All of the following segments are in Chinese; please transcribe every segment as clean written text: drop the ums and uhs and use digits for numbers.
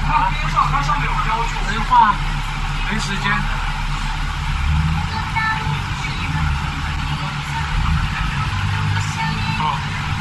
边上它上面有标注。 没画，没时间。哦。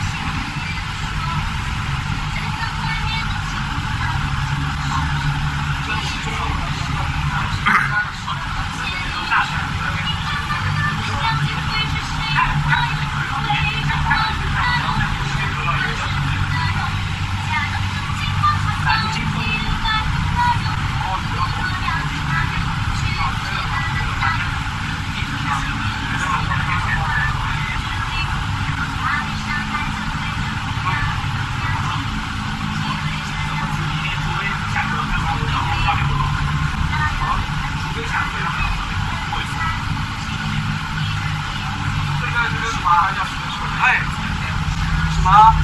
哎，什么？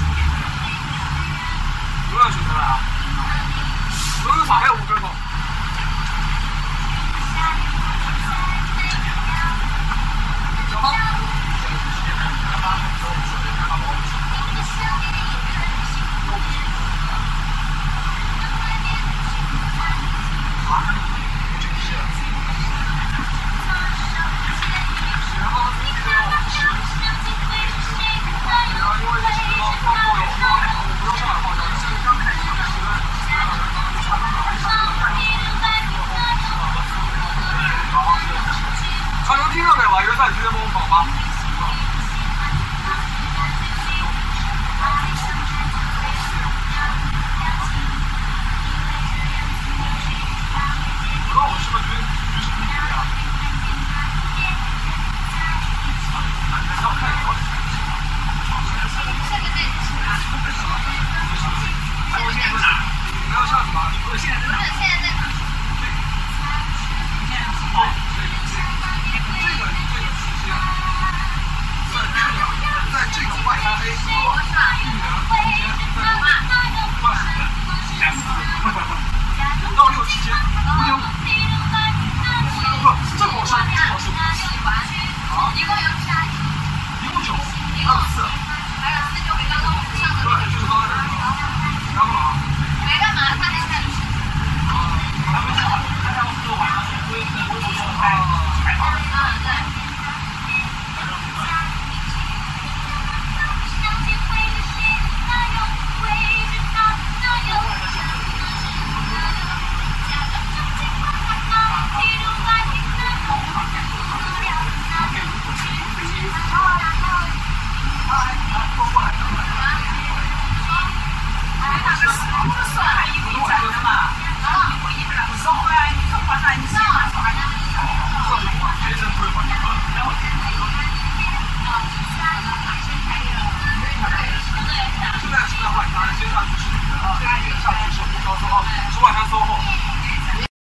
又要选择了啊？我有啥还有5根头？小芳。他能听到没吧？有在直接帮我跑吗？不知道我是不是局势不一样？要看一会儿。还有现在在哪？没有下子吗？我现在在哪？